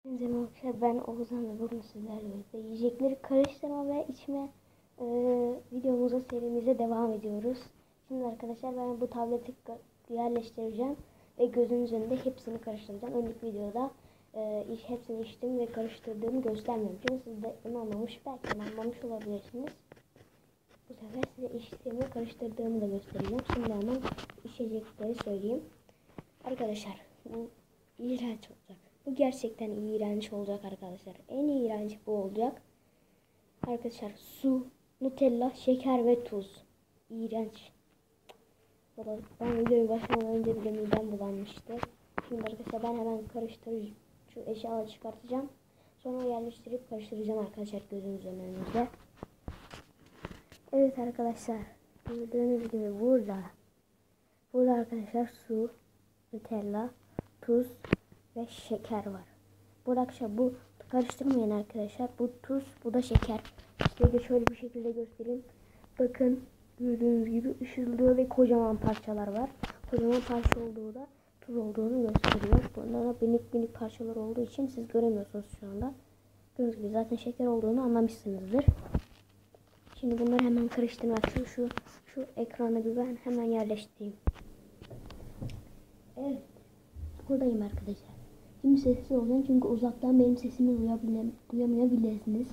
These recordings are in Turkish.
Merhaba arkadaşlar, ben Oğuzhan ve bugün sizlerle birlikte yiyecekleri karıştırma ve içme videomuza serimize devam ediyoruz. Şimdi arkadaşlar ben bu tableti yerleştireceğim ve gözünüzün önünde hepsini karıştıracağım. Önceki videoda hepsini içtim ve karıştırdığımı göstermiyorum. Çünkü siz de inanmamış, belki inanmamış olabilirsiniz. Bu sefer size içtiğimi karıştırdığımı da göstereceğim. Şimdi hemen içecekleri söyleyeyim. Arkadaşlar bu iğrenç olacak. Bu gerçekten iğrenç olacak arkadaşlar. En iğrenç bu olacak. Arkadaşlar su, Nutella, şeker ve tuz. İğrenç. Ben videoyu başlamadan önce bile midem bulanmıştı. Şimdi arkadaşlar ben hemen karıştırıcı şu eşyaları çıkartacağım. Sonra yerleştirip karıştıracağım arkadaşlar gözünüzün önünde. Evet arkadaşlar. Gördüğünüz gibi burada arkadaşlar su, Nutella, tuz ve şeker var. Bu arkadaşlar bu karıştırmayın arkadaşlar. Bu tuz, bu da şeker. İşte şöyle bir şekilde göstereyim. Bakın gördüğünüz gibi ışıldıyor ve kocaman parçalar var. Kocaman parça olduğu da tuz olduğunu gösteriyor. Bunlar da minik parçalar olduğu için siz göremiyorsunuz şu anda. Gördüğünüz gibi zaten şeker olduğunu anlamışsınızdır. Şimdi bunları hemen karıştırmak için şu ekrana bir ben hemen yerleştireyim. Evet. Buradayım arkadaşlar. Şimdi sessiz olacağım çünkü uzaktan benim sesimi duyamayabilirsiniz.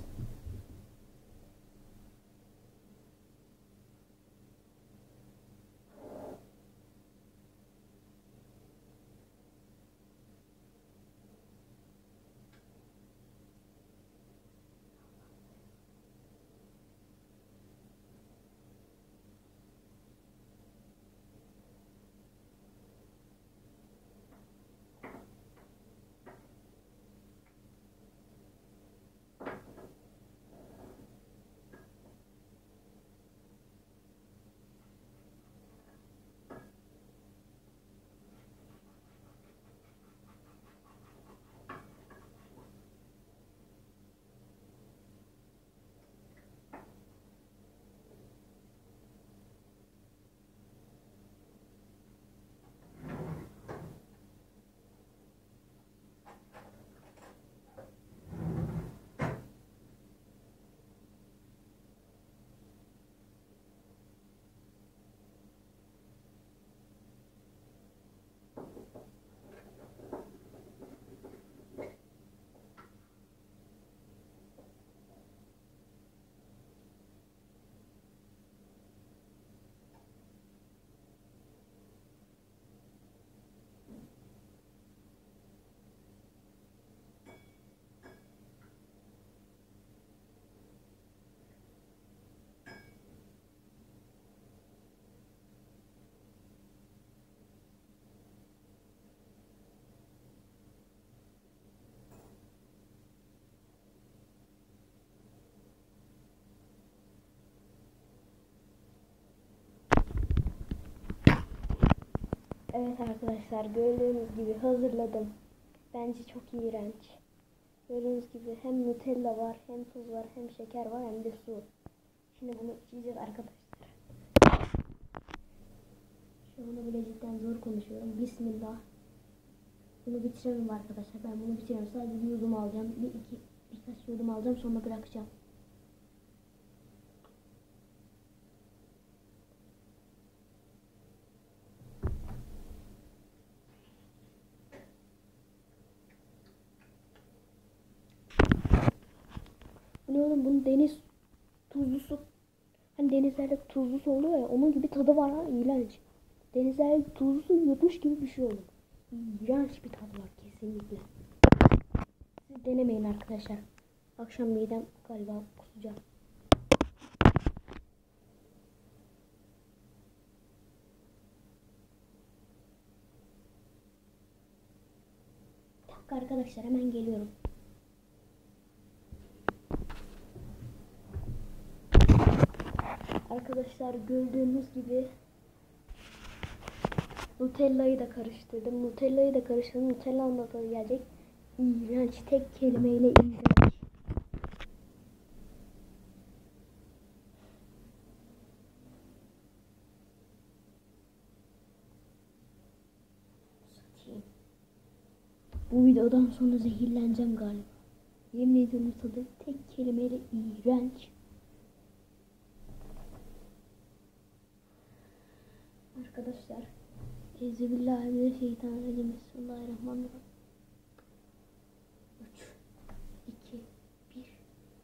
Evet arkadaşlar gördüğünüz gibi hazırladım. Bence çok iğrenç. Gördüğünüz gibi hem Nutella var, hem tuz var, hem şeker var, hem de su. Şimdi bunu içeceğiz arkadaşlar. Şu anda bile cidden zor konuşuyorum. Bismillah. Bunu bitiremem arkadaşlar. Ben bunu bitiremem. Sadece bir yudum alacağım. Birkaç yudum alacağım, sonra bırakacağım. Bu ne oğlum? Bunun deniz tuzlusu. Hani denizlerde tuzlusu oluyor ya. Onun gibi tadı var ha. İğrenç. Denizlerde tuzlusu yutmuş gibi bir şey olur. İğrenç bir tadı var kesinlikle. Siz denemeyin arkadaşlar. Akşam midem galiba kusacağım. Bir dakika arkadaşlar, hemen geliyorum. Arkadaşlar gördüğünüz gibi Nutella'yı da karıştırdım. Nutella'nın da tadı gelecek. İğrenç. Tek kelimeyle iğrenç. Bu video videodan sonra zehirleneceğim galiba. Yemin ediyorum tadı tek kelimeyle iğrenç. Arkadaşlar. Euzubillahimineşşeytanirracim. Bismillahirrahmanirrahim. 3, 2, 1.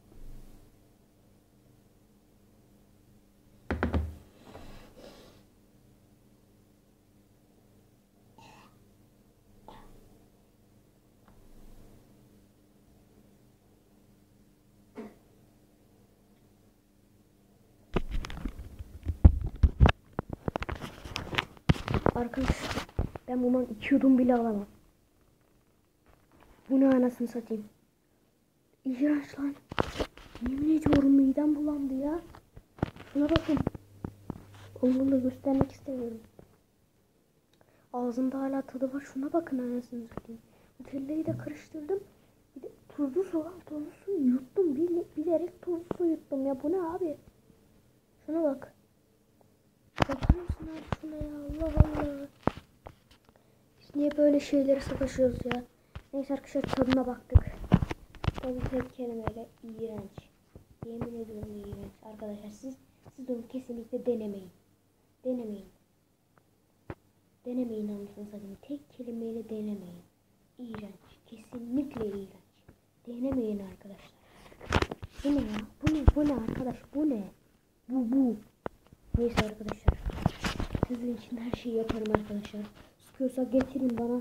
Arkadaşlar ben bundan 2 yudum bile alamam. Bu ne anasını satayım. İğrenç lan. Yemin ediyorum midem bulandı ya. Şuna bakın. Onu da göstermek istemiyorum. Ağzımda hala tadı var. Şuna bakın anasını satayım. Nutellayı da karıştırdım. Bir de tuzlu su var. Tuzlu su yuttum. Bilerek tuzlu su yuttum ya. Bu ne abi? Şuna bak. Bakar mısın abi şuna ya? Allah Allah. Biz niye böyle şeyleri savaşıyoruz ya? Neyse arkadaşlar tadına baktık. Tabii tek kelimeyle iğrenç. Yemin ediyorum iğrenç. Arkadaşlar siz onu kesinlikle denemeyin. Denemeyin. Denemeyin anasını satayım. Tek kelimeyle denemeyin. İğrenç. Kesinlikle iğrenç. Denemeyin arkadaşlar. Bu ne ya? Bu ne arkadaş? Bu ne? Bu. Neyse arkadaşlar. Sizin için her şeyi yaparım arkadaşlar. Sıkıyorsa getirin bana.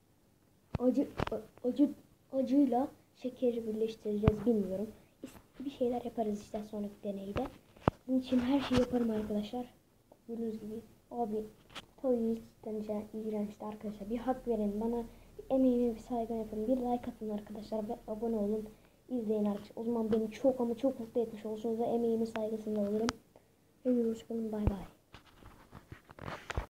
Acıyla şekeri birleştireceğiz bilmiyorum. Bir şeyler yaparız işte sonraki deneyde. Bunun için her şeyi yaparım arkadaşlar. Gördüğünüz gibi abi tabii cidden iğrençti arkadaşlar. Bir hak verin bana, emeğime bir saygı yapın. Bir like atın arkadaşlar ve abone olun. İzleyin arkadaşlar. O zaman beni çok ama çok mutlu etmiş olursunuz ve emeğimin saygısını alırım. Hepinize hoşçakalın. Bay bay.